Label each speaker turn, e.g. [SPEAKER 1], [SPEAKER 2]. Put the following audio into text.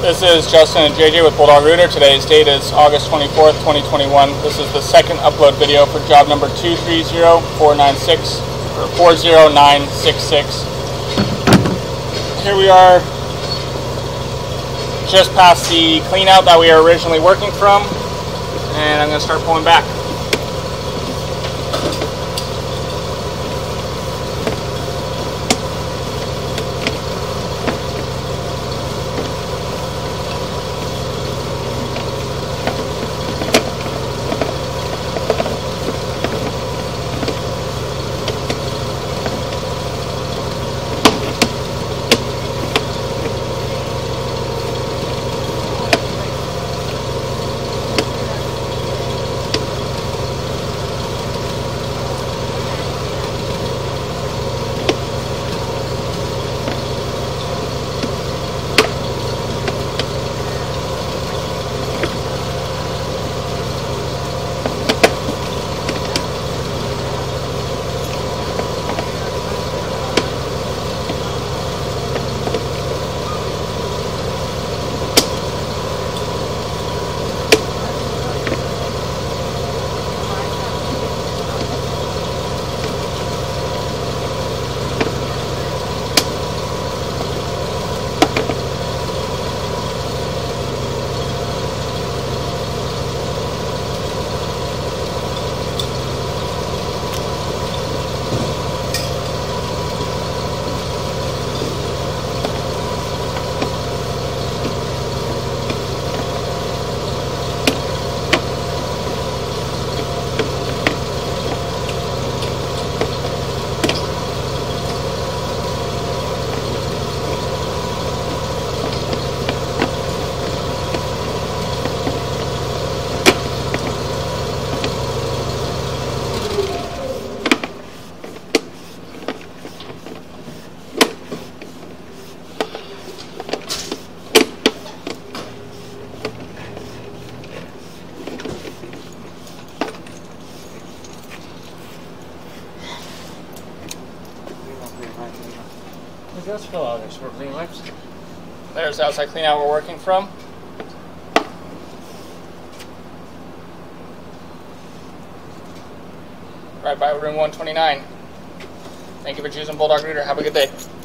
[SPEAKER 1] This is Justin and JJ with Bulldog Rooter. Today's date is August 24th, 2021. This is the second upload video for job number 230496 or 40966. Here we are just past the clean out that we were originally working from, and I'm going to start pulling back.
[SPEAKER 2] Just fill out this for clean wipes.
[SPEAKER 1] There's the outside clean out we're working from. Right by room 129. Thank you for choosing Bulldog Rooter. Have a good day.